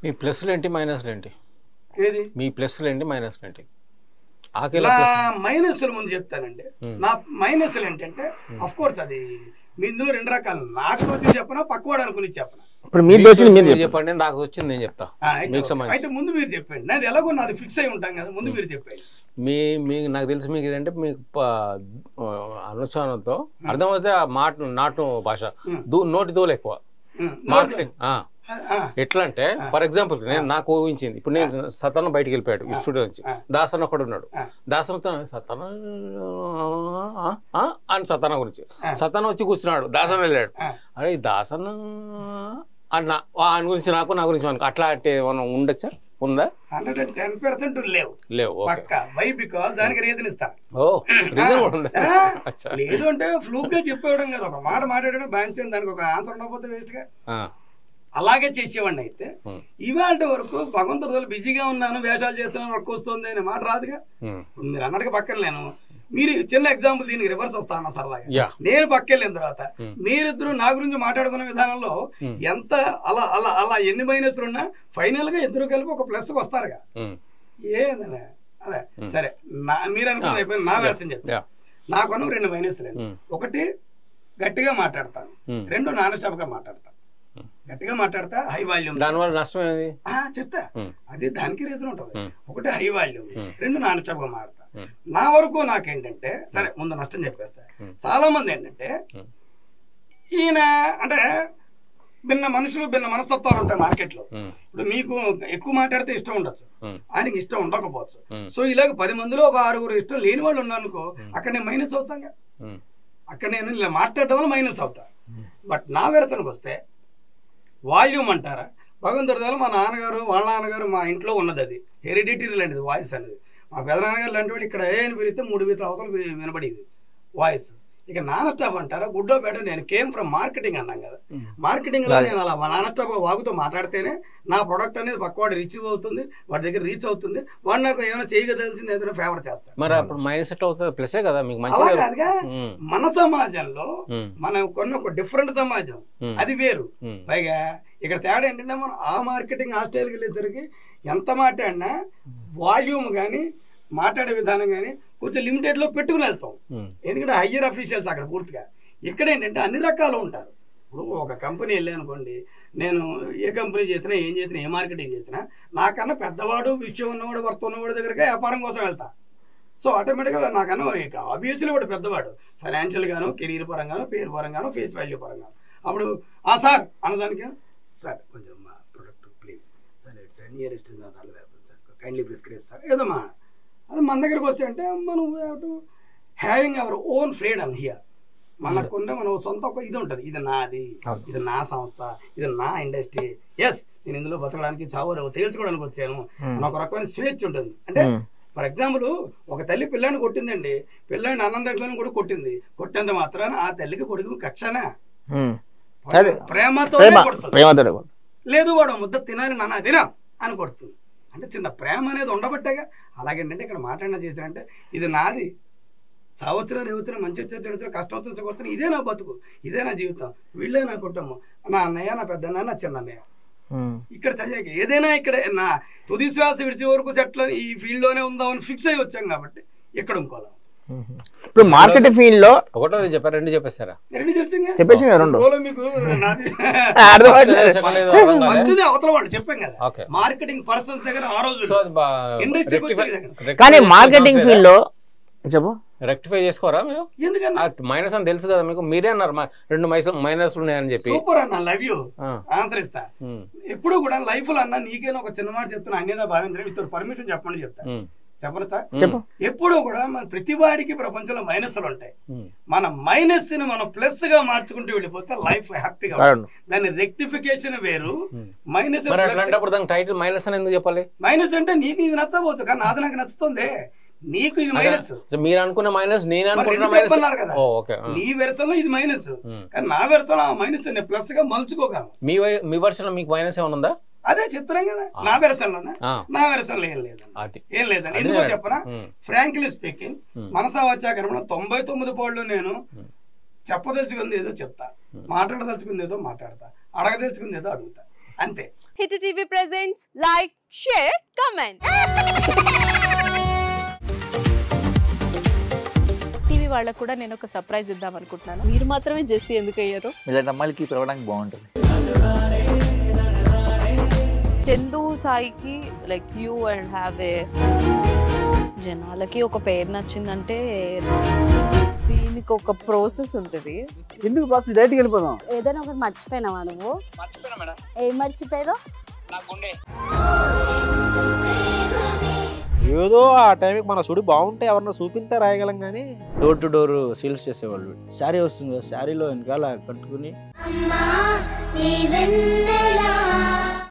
మీ ప్లస్లు ఏంటి మైనస్లు ఏంటి? ఏది మీ ప్లస్లు ఏంటి మైనస్లు ఏంటి? మైనస్ల ముందు చెప్తానండి. నా మైనస్లు ఏంటంటే అఫ్ కోర్స్ అది మీ ఇందులో రెండు రకాలు, నాకు వచ్చి చెప్పనా పక్కవాడు అనుకుని చెప్పనా? ఇప్పుడు మీరు చెప్పండి, నాకు వచ్చింది నేను చెప్తా. అయితే ముందు మీరు చెప్పండి, నాది ఎలాగో నాది ఫిక్స్ అయి ఉంటాం కదా, ముందు మీరు చెప్పండి. మీ నాకు తెలిసి మీకు ఏంటంటే మీకు అనుష్ఠానంతో అర్థమైతే ఆ మాట నాటు భాష నోటి దూలు ఎక్కువ మార్కెటింగ్. ఎట్లా అంటే ఫర్ ఎగ్జాంపుల్ నేను నాకు ఊహించింది, ఇప్పుడు నేను సతన బయటికి వెళ్ళిపోయాడు ఈ స్టూడియో నుంచి, దాసన్ ఒకడు ఉన్నాడు, దాసన్తో సతన అని సతన గురించి సతన వచ్చి కూర్చున్నాడు, దాసన్ వెళ్ళాడు, అరే ఈ దాసన్ అన్న ఆయన గురించి నాకు నా గురించి మనకు అట్లా అంటే మనం ఉండొచ్చా? ఉందా? 110% లేవు. వై బికాస్ దానికి రీజన్ ఇస్తా. లేదు అంటే ఫ్లూక్ గా చెప్పేయడం కదా, ఒక మాట మాట్లాడడం బాగా, దానికి ఒక ఆన్సర్ ఉండకపోతే వేస్ట్ గా అలాగే చేసేవాడిని. అయితే ఇవాళ వరకు భగవంతుడు బిజీగా ఉన్నాను, వేషాలు చేస్తున్నాను, వర్క్ వస్తుంది అనే మాట రాదుగా. మీరు అన్నట్టుగా పక్కన లేను, మీరు చిన్న ఎగ్జాంపుల్ దీనికి రివర్స్ వస్తా అన్న సరదాగా, నేను పక్కెళ్ళిన తర్వాత మీరిద్దరు నా గురించి మాట్లాడుకునే విధానంలో ఎంత అలా అలా అలా ఎన్ని మైనస్లు ఉన్నా ఫైనల్ గా ఇద్దరు కలిపి ఒక ప్లస్ వస్తారుగా. ఏదన్నా అదే సరే, మీరు అనుకున్న అయిపోయింది. నా వెర్షన్ చెప్తా. నాకున్న 2 మైనస్లు. ఒకటి గట్టిగా మాట్లాడతాను, 2 నాన్ స్టాప్ గా మాట్లాడతాను. గట్టిగా మాట్లాడతా హై వాల్యూమ్, దానివల్ల నష్టం ఏది చెప్తా, అది దానికి రీజన్ ఉంటుంది. ఒకటి హై వాల్యూమ్, 2 నాన్ స్టాప్ గా మాట్లాడతా. నా వరకు నాకేంటంటే సరే ముందు నష్టం చెప్పేస్తా. చాలా మంది ఏంటంటే ఈయన అంటే భిన్న మనుషులు భిన్న మనస్తత్వాలు ఉంటాయి మార్కెట్ లో. ఇప్పుడు మీకు ఎక్కువ మాట్లాడితే ఇష్టం ఉండొచ్చు, ఆయనకి ఇష్టం ఉండకపోవచ్చు. సో ఇలాగ 10 మందిలో ఒక 6 ఇష్టం లేని వాళ్ళు ఉన్నారనుకో, అక్కడ నేను మైనస్ అవుతాగా, అక్కడ నేను ఇలా మాట్లాడడం వల్ల మైనస్ అవుతా. బట్ నా వెరసనకు వస్తే వాల్యూమ్ అంటారా, భగవంతుడి మా నాన్నగారు వాళ్ళ నాన్నగారు మా ఇంట్లో ఉన్నది, అది హెరిడిటరీ లాంటిది వాయిస్ అనేది. మా పెదనాన్నగారు లాంటి వాళ్ళు ఇక్కడ ఏ అని పిలిస్తే 3 మీటర్ల అవతల వినబడేది వాయిస్. ఇక నాన్ స్టాప్ అంటారా, గుడ్డో బెడో, నేను కేమ్ ఫ్రమ్ మార్కెటింగ్ అన్నాం కదా, మార్కెటింగ్ లో నేను అలా నాన్ స్టాప్ వాగుతో మాట్లాడితేనే నా ప్రొడక్ట్ అనేది పక్కవాడు రీచ్ అవుతుంది, వాడి దగ్గర రీచ్ అవుతుంది, వాడు నాకు ఏమైనా చేయగలిసింది ఏదైనా ఫేవర్ చేస్తాను. మరి అప్పుడు మైనస్ ఎట్లా అవుతుంది? ప్లస్ కదా మీకు. మన సమాజంలో మనం కొన్న ఒక డిఫరెంట్ సమాజం, అది వేరు. పైగా ఇక్కడ తేడా ఏంటంటే మనం ఆ మార్కెటింగ్ ఆ స్టైల్కి వెళ్ళేసరికి ఎంత మాట్లాడినా వాల్యూమ్ కానీ మాట్లాడే విధానం కానీ కొంచెం లిమిటెడ్ లో పెట్టుకుని వెళ్తాం, ఎందుకంటే హయ్యర్ అఫీషియల్స్ అక్కడ పూర్తిగా. ఇక్కడ ఏంటంటే అన్ని రకాలు ఉంటారు. ఇప్పుడు ఒక కంపెనీ వెళ్ళానుకోండి, నేను ఏ కంపెనీ చేసినా ఏం చేసినా ఏ మార్కెటింగ్ చేసినా నాకన్నా పెద్దవాడు విషయం ఉన్నవాడు వర్త్ ఉన్నవాడి దగ్గరకే వ్యాపారం కోసం వెళ్తా. సో ఆటోమేటిక్గా నాకన్నా ఆబ్వియస్లీ వాడు పెద్దవాడు, ఫైనాన్షియల్ గాను, కెరీర్ పరంగాను, పేరు పరంగాను, ఫేస్ వాల్యూ పరంగాను. అప్పుడు సార్ అన్నదానికి సార్ కొంచెం మా product please sir it's nearest sir kindly prescribe sir ఏదమ్మా. అది మన దగ్గరకు వస్తే అంటే మనం having our own freedom here. మనకుంటే మనం సొంత ఒక ఇది ఉంటుంది, ఇది నాది, ఇది నా సంస్థ, ఇది నా ఇండస్ట్రీ. ఎస్ నేను ఇందులో బతకడానికి చావు తేల్చుకోవడానికి వచ్చాను, ఒక రకమైన స్వేచ్ఛ ఉంటుంది. అంటే ఫర్ ఎగ్జాంపుల్ ఒక తల్లి పిల్లాన్ని కొట్టిందండి, పిల్లాడిని అన్నం దగ్గరలో కూడా కొట్టింది, కొట్టేంత మాత్రాన ఆ తల్లికి కొడుకు కక్షనా? ప్రేమతో లేదు, వాడు ముద్ద తినాలి నాన్న తినా అని కొడుతుంది. అంటే చిన్న ప్రేమ అనేది ఉండబట్టేగా. అలాగేంటంటే ఇక్కడ మాట్లాడినా చేశారంటే ఇది నాది, చావచ్చురా రేవచ్చురా, మంచి వచ్చి కష్టం వచ్చి ఇదే నా బతుకు, ఇదే నా జీవితం, వీళ్ళే నా కుటుంబం, నా అన్నయ్య, నా పెద్దన్నయ్య, నా చిన్నన్నయ్య. ఇక్కడ చదివాక ఏదైనా ఇక్కడ నా తుది శ్వాస విడిచే వరకు సెటిల్ ఈ ఫీల్డ్ లోనే ఉందామని ఫిక్స్ అయ్యి వచ్చాం కాబట్టి ఇక్కడ ఇంకోలా. ఇప్పుడు మార్కెట్ ఫీల్డ్ లో ఒకటో చెప్పారు, 2 చెప్పేసారా? 2 చెప్పేసి అవతల వాళ్ళు చెప్పాం కదా, మార్కెటింగ్ పర్సన్స్ దగ్గర ఆ రోజు ఇండస్ట్రీ. కానీ మార్కెటింగ్ ఫీల్డ్ లో చెప్పు రెక్టిఫై చేసుకోరా మీరు? ఎందుకంటే మైనస్ అని తెలుసు కదా మీకు, మీరే అన్నారు 2 మైనస్ ఉన్నాయని చెప్పి. సూపర్ అన్న, లవ్ యూ, ఆన్సర్ ఇస్తా. ఎప్పుడు కూడా లైఫ్ లో అన్న నీకేనా ఒక చిన్న మాట చెప్తున్నా, అన్యదా భావించడం, ఇతరు పర్మిషన్ చెప్పండి చెప్తా. చెప్పను సార్, ఎప్పుడు కూడా మన ప్రతి వాడికి ప్రపంచంలో మైనస్లు ఉంటాయి. మన మైనస్ ని మనం ప్లస్ గా మార్చుకుంటూ వెళ్ళిపోతే లైఫ్ హ్యాపీగా. దాని రెక్టిఫికేషన్ వేరు, మైనస్ టైటిల్ మైనస్ అని ఎందుకు చెప్పాలి? మైనస్ అంటే నీకు ఇది నచ్చవచ్చు, కానీ నాది నాకు నచ్చుతుంది, నీకు ఇది మైనస్. మీరు అనుకున్న మైనస్ నేను అనుకున్న కదా, నీ వెర్షన్ లో ఇది మైనస్, కానీ నా వెర్షన్ ఆ మైనస్ ప్లస్ గా మలుచుకోగలను. మీ వెర్షన్ లో మీకు మైనస్ ఏమైనా ఉందా? అదే చెప్తున్నాం కదా, నా వెర్షన్ లోనే, నా వెర్షన్ లో ఏం లేదండి. ఎందుకో చెప్పనా, ఫ్రాంక్లీ స్పీకింగ్, మనసా వచ్చాకరంలో 99 పాళ్ళు నేను చెప్పదలుచుకుంది ఏదో చెప్తా, మాట్లాడదలుచుకుంది ఏదో మాట్లాడతా, అడగదలుచుకుంది ఏదో అడుగుతా. అంతే. Hit TV presents like, share, comment. TV వాళ్ళకు కూడా నేను ఒక సర్ప్రైజ్ ఇద్దాం అనుకుంటున్నాను. మీరు మాత్రమే జెస్సీ ఎందుకు అయ్యారు? ఇలాంటి అమ్మాయిలకి పిలవడానికి బాగుంటుంది. చందు సాయికి like you and have a జనాలకి ఒక పేరు నచ్చిందంటే దీనికి ఒక ప్రాసెస్ ఉంటుంది. ఎందుకు ప్రాసెస్ డైరెక్ట్‌గా వెళ్ళిపోదాం. ఏదైనా ఒకటి మర్చిపోయినావా నువ్వు? మర్చిపోయినా మేడం. ఏం మర్చిపోయావు? నా గుండె. ఏదో ఆ టైంకి మన సుడి బాగుంటే ఎవరన్నా చూపిస్తే రాయగలం కానీ డోర్ టు డోర్ సేల్స్ చేసేవాళ్ళు. శారీ వస్తుంది, శారీలో వెనకాల కట్టుకుని